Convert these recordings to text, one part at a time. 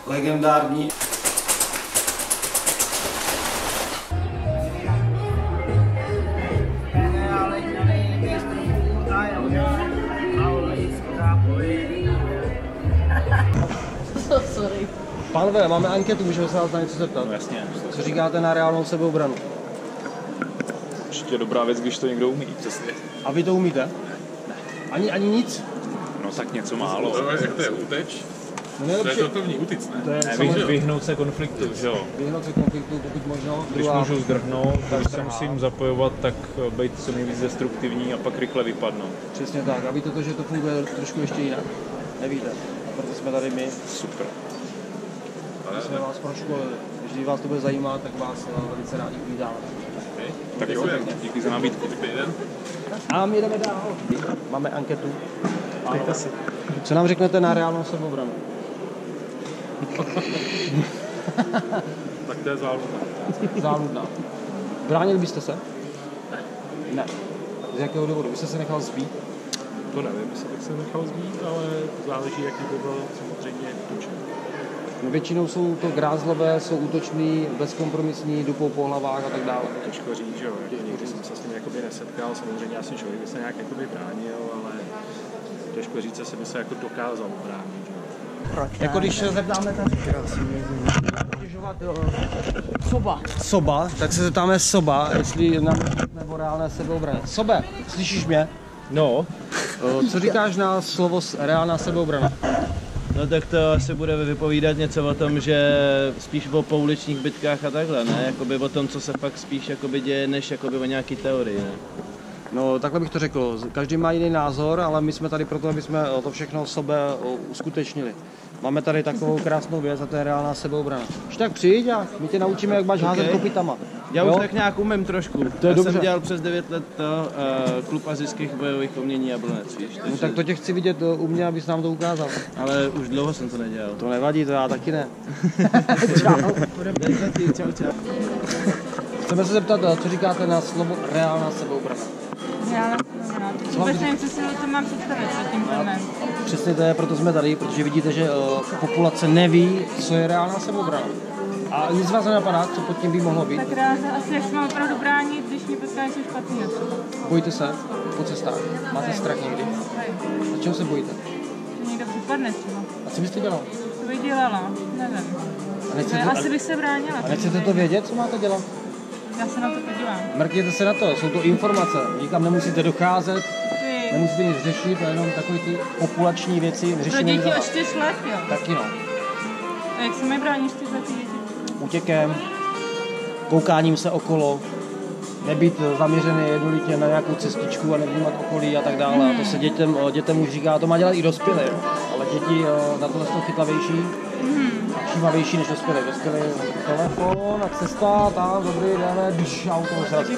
legendární. Sorry. Pánové, máme anketu, můžeme se vás na něco zeptat. No jasně. Co říkáte na reálnou sebeobranu? Určitě dobrá věc, když to někdo umí, přesně. A vy to umíte? Ne. Ani nic? No tak něco málo. Jak to je, uteč? No To je to utíct, ne? To je Ne, vyhnout se konfliktu, že jo. vyhnout se konfliktu, pokud možno. Když můžu zdrhnout, když se musím zapojovat, tak být co nejvíc destruktivní a pak rychle vypadnout. Přesně tak. A víte to, že to funguje trošku ještě jinak? Nevíte. A proto jsme tady my. Super. My jsme vás proškolili. Když vás to bude zajímat, tak vás velice rádi uvítáme. Tak jo, díky za nabídku. A my jdeme dál. Máme anketu. Co nám řeknete na reálnou sebeobranu? Tak to je záludná. Záludná. Bránil byste se? Ne. Z jakého důvodu? Vy jste se nechal zbít? To nevím, jestli bych se nechal zbít, ale záleží, jaký by byl samozřejmě útočen. No, většinou jsou to grázlové, jsou útoční, bezkompromisní, dupou po hlavách a tak dále. Těžko říct, že jo, nikdy jsem se s tím jakoby nesetkal, samozřejmě asi člověk by se nějak jakoby bránil, ale těžko říct, jestli by se jako dokázal bránit, že jo. Jako když se zeptáme tady Soba, tak se zeptáme Soba, jestli nám nebo reálné sebeobrany. Sobe, slyšíš mě? No, Co říkáš na slovo reálná sebeobrana? no tak to asi bude vypovídat něco o tom, že spíš o pouličních bitkách a takhle, ne? Jakoby o tom, co se fakt spíš jakoby děje, než jakoby o nějaký teorii, ne? No, takhle bych to řekl. Každý má jiný názor, ale my jsme tady proto, aby jsme to všechno sobě uskutečnili. Máme tady takovou krásnou věc a to je reálná sebeobrana. Když tak přijď a my tě naučíme, jak máš házet kopytama. Já už tak nějak umím trošku. To je Já dobře. jsem dělal přes 9 let to klub asijských bojových umění a blnec, víš. No tak to tě chci vidět u mě, abys nám to ukázal. Ale už dlouho jsem to nedělal. To nevadí, to já taky ne. Čau, čau. Chceme se zeptat, co říkáte na slovo reálná sebeobrana. Já vůbec nevím, co si o tom mám představit, co tím pojmem. Přesně to je, proto jsme tady, protože vidíte, že populace neví, co je reálná sebeobrana. A nic vás nenapadá, co pod tím by mohlo být? Tak rád asi, jak se mám opravdu bránit, když mě potká něco špatného. Bojíte se po cestách? Máte strach někdy? A čeho se bojíte? Že někdo připadne třeba. A co byste dělal? Co bych dělala? Nevím. A nechcete, Asi bych se bránila. a nechcete to vědět, co máte dělat? Já se na to podívám. Mrkněte se na to, jsou to informace, nikam nemusíte docházet, Ty, nemusíte nic řešit, to je jenom takové ty populační věci, pro řešení děti za od vás. 4 let, jo. Taky no. A jak se mají bránit 4 let děti? Útěkem, koukáním se okolo, nebýt zaměřený jednolitě na nějakou cestičku a nevnímat okolí a tak dále. A to se dětem už říká, to má dělat i dospělé, ale děti na tohle jsou chytlavější a všímavější než dospělé. Dospělé telefon a cesta, tam, dobrý, jdeme, když auto se.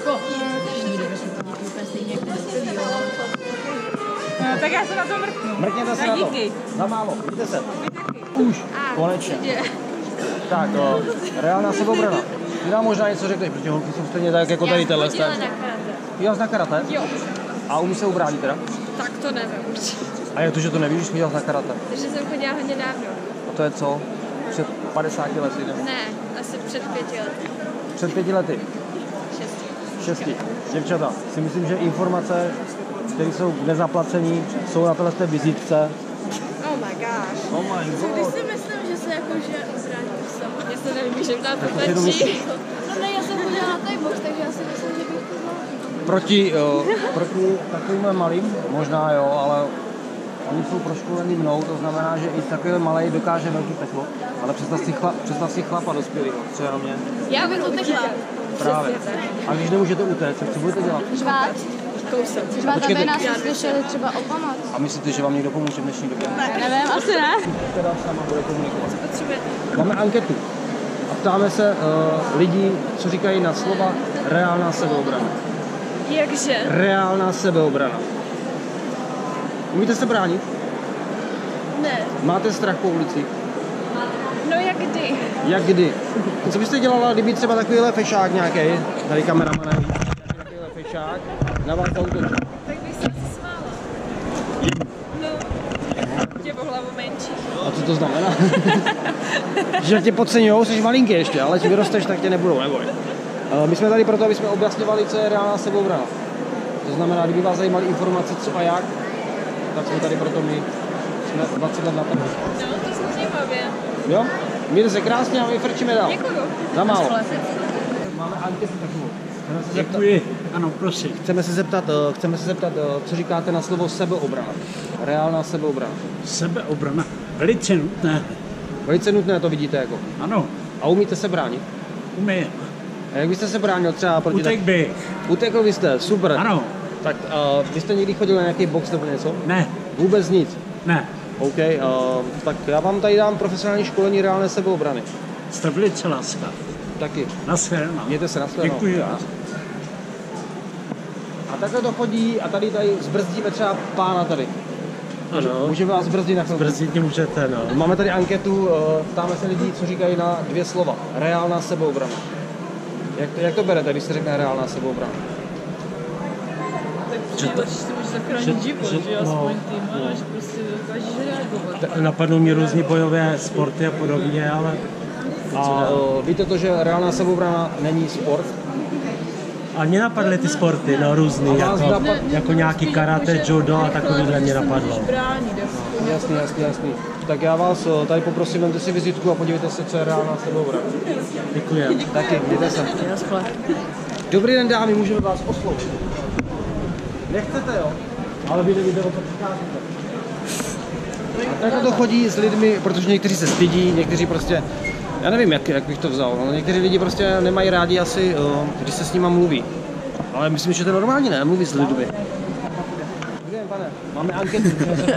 No, tak já se na to mrknu. Mrkněte se Tak na to. díky. Za málo, vidíte se. Už, konečně. Tak, reálná sebeobrana. Ty nám možná něco řekneš, protože holky jsou stejně tak jako tady tenhle. Chodila na karate? Jo, A umí se ubránit teda? tak to nevím. A jak to, že to nevíš, když chodila na karate? Takže jsem chodila hodně dávno. A to je co? Před 50 lety, ne? Ne, asi před 5 lety. Před 5 lety? 6. 6. Děvčata, si myslím, že informace, které jsou nezaplacené, jsou na této vizitce. Oh my gosh. Oh my Když god. si myslím, že se jakože obráním sama. Já se nevím, že dát to si to stačí. myslíš? No ne, já jsem chodila na Thai box, takže já si myslím, že bych to mohla. Proti takovým malým, možná jo, ale oni jsou proškolení mnou, to znamená, že i takový malý dokáže velký peklo. Ale představ si chlapa dospělého, co je na mě. Já bych to takhle. Právě. A když nemůžete utéct, co budete dělat? Řvát. Kousek. Řvát, Počkejte. aby nás slyšeli třeba o pomoc. A myslíte, že vám někdo pomůže v dnešní době? Nevím, asi ne. Teda sama bude komunikovat. Potřebujete. Máme anketu a ptáme se lidí, co říkají na slova reálná sebeobrana. Jakže? Reálná sebeobrana. Umíte se bránit? Ne. Máte strach po ulici? No jak kdy? Jak kdy? Co byste dělala, kdyby třeba takovýhle fešák nějaký, tady kameraman, takovýhle fešák, na vás zautočil? Tak bych se asi smála. No, tě o hlavu menší. A co to znamená? Že tě podceňujou, jsi malinký ještě, ale když vyrosteš, tak tě nebudou, neboj. My jsme tady proto, aby jsme objasňovali, co je reálná sebeobrana. To znamená, kdyby vás zajímaly informace, co a jak, tak jsme tady proto my. Jsme 20 let na tom. No, to jsou zajímavě. Jo? Mějte se krásně a my frčíme dál. Děkuju. Za málo. Máme anketu takovou. Děkuji. Ano, prosím. Chceme se zeptat, co říkáte na slovo sebeobrana. Reálná sebeobrana. Sebeobrana. Velice nutné. Velice nutné to vidíte jako. Ano, A umíte se bránit? umím. A jak byste se bránil třeba proti... Utek bych. Utekl byste, super. Ano. Tak vy jste někdy chodil na nějaký box nebo něco? Ne, Vůbec nic. ne. OK, tak já vám tady dám profesionální školení reálné sebeobrany. Jste velice láskav. Taky. Naschledanou. Mějte se, nashledanou. Děkuji vás. A takhle to chodí a tady zbrzdíme třeba pána tady. Ano. Můžeme vás zbrzdit na chvilku. Brzdit můžete, no. Máme tady anketu, ptáme se lidí, co říkají na 2 slova. Reálná sebeobrana. Jak to berete, když se řekne reálná sebeobrana? Že to můžeš zachránit život, že aspoň ty máš, prostě dokážeš reagovat. Napadnou mě různý bojové sporty a podobně, ale... A víte to, že reálná sebeobrana není sport? A mě napadly ty sporty, no různý, jako nějaký karate, judo a takovýhle mě napadlo. Jasný. Tak já vás tady poprosím, vemte si vizitku a podívejte se, co je reálná sebeobrana. Děkuji. Taky, mějte se. Dobrý den, dámy, můžeme vás oslovit. Nechcete, jo? Ale vy nevíte, o co přicházíte. A takhle to chodí s lidmi, protože někteří se stydí, někteří prostě, já nevím, jak bych to vzal, ale někteří lidi prostě nemají rádi asi, když se s nima mluví. Ale myslím, že to je normální, ne? Mluvit s lidmi. Dobrý den, pane, máme anketu.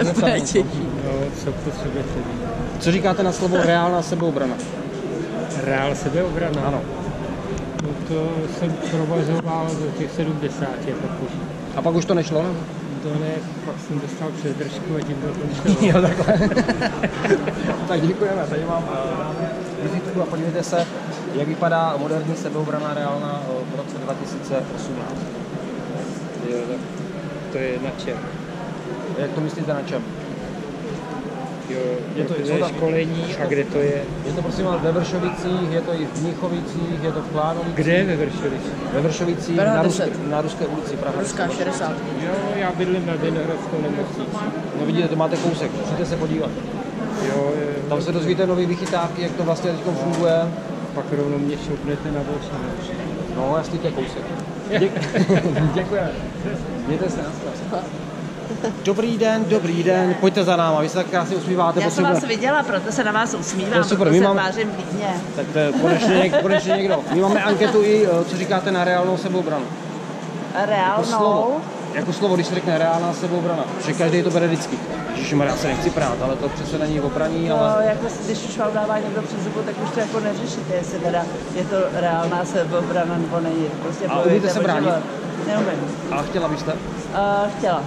Co potřebujete? Co říkáte na slovo reálná sebeobrana? Reál sebeobrana? Ano. No to jsem provazoval do těch 70, pak už. A pak už to nešlo? To ne, pak jsem dostal přes držku a tím to končilo. Jo, takhle. Tak děkujeme, tady mám vizitku a podívejte se, jak vypadá moderní sebeobrana reálná v roce 2018. Jo, tak to je na čem? Jak to myslíte na čem? Jo, je to školení a kde to je? Je to prosím vás ve Vršovicích, je to i v Mnichovicích, je to v Klánovicích. Kde je ve Vršovicích? Ve Vršovicích na Ruské ulici Praha. Ruská 60. Jo, já bydlím na Vinohradskou nemocnici. No vidíte, to máte kousek, musíte se podívat. Jo, Tam se dozvíte nové vychytávky, jak to vlastně teď funguje. pak rovnou mě šoupnete na další. No, jasný, to je kousek. Děkujeme. Mějte se, naschle. Dobrý den, pojďte za náma, vy se tak krásně usmíváte. Já jsem vás viděla, proto se na vás usmívám, to je super, proto se tvářím vlídně. Tak to je konečně někdo. My máme anketu i, co říkáte na reálnou sebeobranu. Reálnou? Jako slovo, když se řekne reálná sebeobrana, že každý to bere vždycky. Ježišmarja, já se nechci prát, ale to přece není opraní, ale... No, jako když už vám dává někdo přes zubu, tak už to jako neřešíte, jestli teda je to reálná sebeobrana nebo není. Prostě a umíte se bránit? Neumím. A chtěla byste? Chtěla.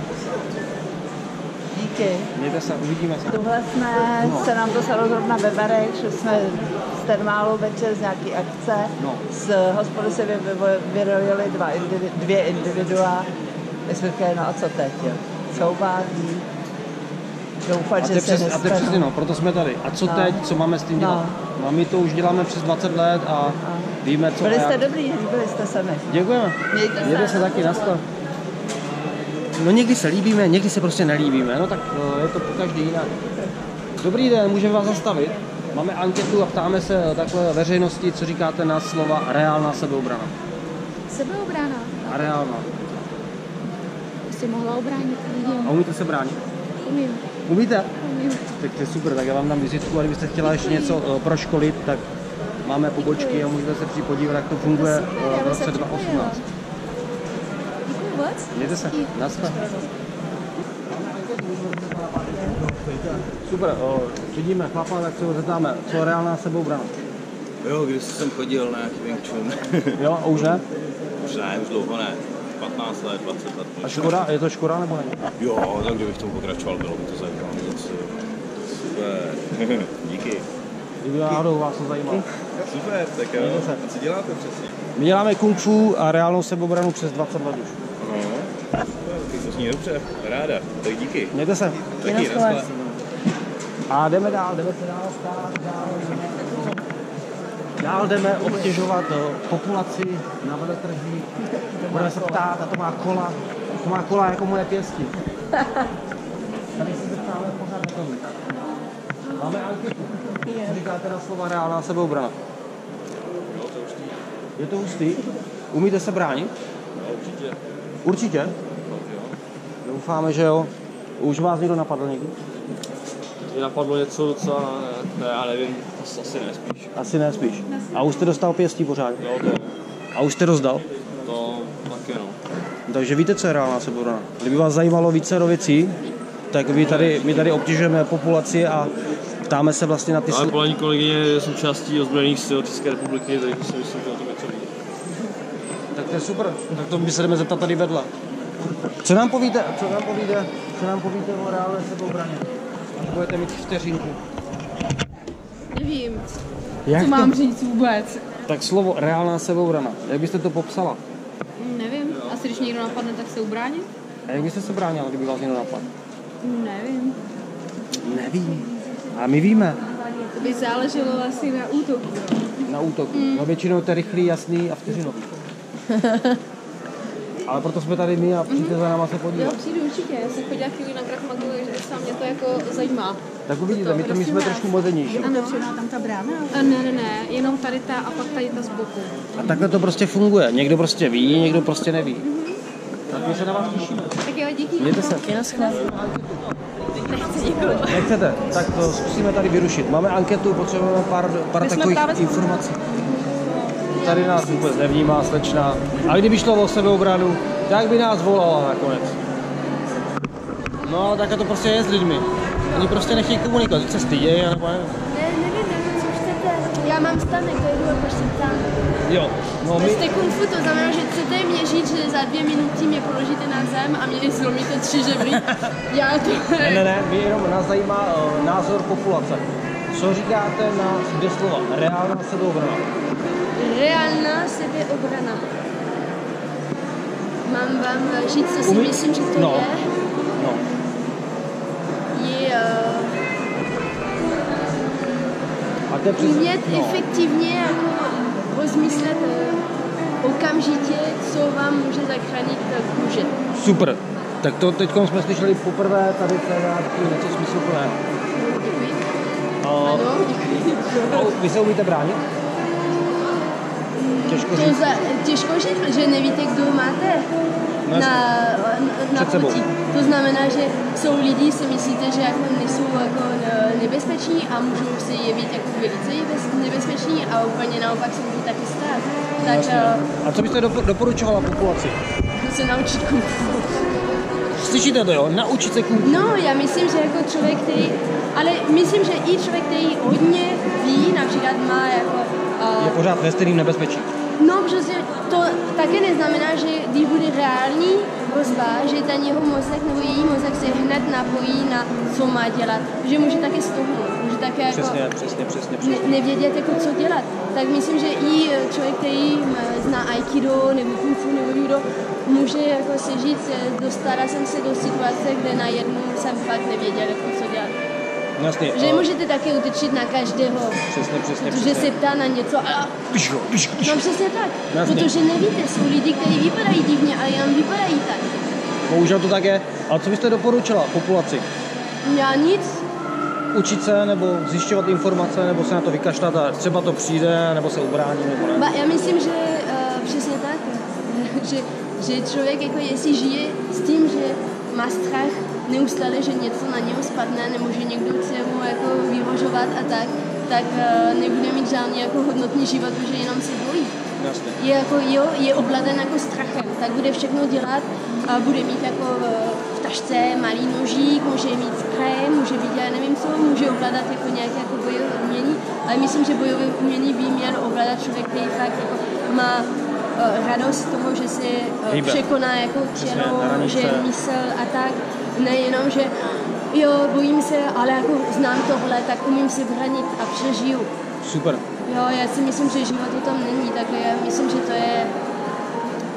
Díky. Mějte se, uvidíme se. Tuhle se nám to stalo zrovna ve Barech, že jsme z termálu večer z nějaký akce. No. Z hospody se vyrojily dvě individua. My jsme říkali, no a co teď, jo? Souvádí. Doufat, že se nestane. A to je přesně, no, proto jsme tady. A co teď, co máme s tím dělat? No. A my to už děláme přes 20 let a víme, co byli jste dobrý, líbili jste se mi. Děkujeme. Mějte se taky, naschle. No někdy se líbíme, někdy se prostě nelíbíme, no tak je to po každý jinak. Dobrý den, můžeme vás zastavit? Máme anketu a ptáme se takhle veřejnosti, co říkáte na slova reálná sebeobrana. Sebeobrana. A reálná. Jsi mohla obránit lidi. A umíte se bránit? Umím. Umíte? Umím. Tak to je super, tak já vám dám vizitku a kdybyste chtěla ještě něco proškolit, tak máme pobočky a můžete se přijít podívat, jak to funguje v roce 2018. Děkuji moc. Mějte se, naschle. Super, vidíme chlapa, tak se ho zeptáme, co je reálná sebeobrana. Jo, když jsem chodil na nějaký Wing Chun. Jo, a už ne? Už ne, už dlouho ne. 15 let, 20 let. A škoda, je to škoda nebo ne? Jo, tak kdybych tomu pokračoval, bylo by to zajímavé. Super, díky. Kdyby náhodou vás to zajímalo. Super, tak jo. A co děláte přesně? My děláme kung fu a reálnou sebeobranu přes 20 let už. Super, to zní dobře, ráda. Tak díky. Mějte se. Taky, naschle. A jdeme dál. Dál jdeme obtěžovat populaci na veletrzích. Budeme se ptát, a to má kola jako moje pěsti. Tady se zeptáme pořád na tohle. Máme anketu. Co říkáte na slova reálná sebeobrana? Je to hustý? Umíte se bránit? Určitě. Určitě? Doufáme, že jo. Už vás někdo napadl někdy? Mě napadlo něco docela, ne, já nevím, asi ne spíš. Asi ne spíš. A už jste dostal pěstí pořád? Jo, to. A už jste rozdal? To taky no. Takže víte, co je reálná sebeobrana. Kdyby vás zajímalo více věcí, tak my tady obtěžujeme populaci a ptáme se vlastně na ty... Ale paní kolegyně je součástí ozbrojených sil České republiky, takže si myslím, že o tom něco ví. Tak to je super, tak to by se jdeme zeptat tady vedle. Co nám povíte o reálné sebeobraně? Budete mít vteřinku. Nevím, Jak co mám říct vůbec. Tak slovo reálná sebeobrana, jak byste to popsala? Nevím, asi když někdo napadne, tak se ubránit? A jak byste se bránila, kdyby vás někdo napadl? Nevím. Nevím. A my víme. To by záleželo asi na útoku. Na útoku. No většinou to je rychlý, jasný a vteřinový. Ale proto jsme tady my a přijďte za náma se podívat. Jo, přijdu určitě. Já jsem chodila chvíli na Krav Magu, takže sám mě to jako zajímá. Tak uvidíte, my jsme trošku modernější. Ano, tam ta brána? Ne, jenom tady ta a pak tady ta z boku. A takhle to prostě funguje. Někdo prostě ví, někdo prostě neví. Tak my se na vás těšíme. Tak jo, díky. Mějte se. Nechci nikoho. Nechcete? Tak to zkusíme tady vyrušit. Máme anketu, potřebujeme pár takových informací. Tady nás vůbec nevnímá slečna. A kdyby šlo o sebeobranu, tak by nás volala nakonec. No, tak to prostě je s lidmi. Oni prostě nechtějí komunikovat, co se stydějí, nebo ne? Nevím, co chcete. Já mám stanek, to je prostě tam. Jo. No my... Jste kung fu, to znamená, že chcete mě říct, že za 2 minuty mě položíte na zem a mě zlomíte 3 žebry. Já to... Ne, my jenom nás zajímá názor populace. Co říkáte na 2 slova? Reálná sebeobrana. Reálná sebeobrana. Mám vám říct, co si myslím, že to je? No. Je umět efektivně jako rozmyslet okamžitě, co vám může zachránit kůže. Super. Tak to teď jsme slyšeli poprvé tady v něco smysluplného. Děkuji. Ano, děkuji. Vy se umíte bránit? Těžko říct, že nevíte, kdo máte na poti. To znamená, že jsou lidi, si myslíte, že jako nejsou jako nebezpeční a můžou se jevit jako velice nebezpeční a úplně naopak se můžou taky stát. Tak, a co byste doporučovala populaci? Se naučit kung fu. Slyšíte to, jo? Naučit se kung fu. No, já myslím, že jako člověk, který... Ale myslím, že i člověk, který hodně ví, například má jako... je pořád ve stejném nebezpečí. No, protože to také neznamená, že když bude reální hrozba, že ten jeho mozek nebo její mozek se hned napojí na co má dělat. Že může také stohnout, může také jako přesně. nevědět, jako co dělat. Tak myslím, že i člověk, který zná aikido nebo kung fu nebo judo, může jako si říct, dostala jsem se do situace, kde najednou jsem fakt nevěděl, jako co dělat. Jasně, že můžete taky utečit na každého. Přesně. Protože se ptá na něco a... No přesně tak. Jasně. Protože nevíte, jsou lidi, kteří vypadají divně, ale jenom vypadají tak. Bohužel to tak je. Ale co byste doporučila populaci? Já nic. Učit se, nebo zjišťovat informace, nebo se na to vykašlat a třeba to přijde, nebo se ubrání, nebo ne? Já myslím, že přesně tak. že člověk, jako jestli žije s tím, že má strach neustále, že něco na něho spadne, nebo že někdo chce mu jako vyrožovat a tak nebude mít žádný jako hodnotný život, protože jenom se bojí. Je obladen jako strachem, tak bude všechno dělat a bude mít jako v tašce malý nožík, může mít spray, může být, já nevím co, může ovládat jako nějaké jako bojové umění, ale myslím, že bojové umění by měl ovládat člověk, který fakt jako má radost toho, že se překoná jako tělo, že mysl a tak, nejenom, že jo, bojím se, ale jako znám tohle, tak umím se bránit a přežiju. Super. Jo, já si myslím, že život o tom není, tak já myslím, že to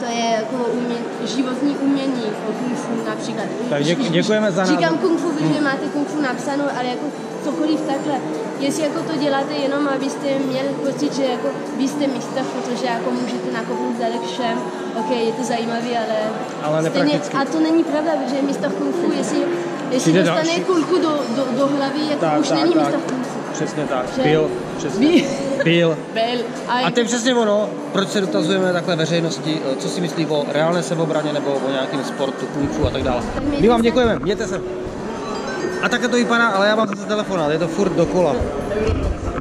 to je jako životní umění, kung fu například. Tak děkujeme za názor. Říkám kung fu, protože máte kung fu napsanou, ale jako cokoliv takhle. Jestli jako to děláte jenom, abyste měli pocit, že jako vy jste mistr, protože jako můžete nakopnout zadek všem, ok, je to zajímavý, ale neprakticky. A to není pravda, protože mistr kung fu, jestli dostane kulku do hlavy, jako tak, už tak, není tak. mistr kung fu. Přesně tak, Že? byl, přesně. Byl. A to je jako přesně ono, proč se dotazujeme takhle veřejnosti, co si myslí o reálné sebeobraně nebo o nějakém sportu, kung fu a tak dále. My vám děkujeme, mějte se. A takhle to vypadá, ale já mám zase telefonát, je to furt dokola.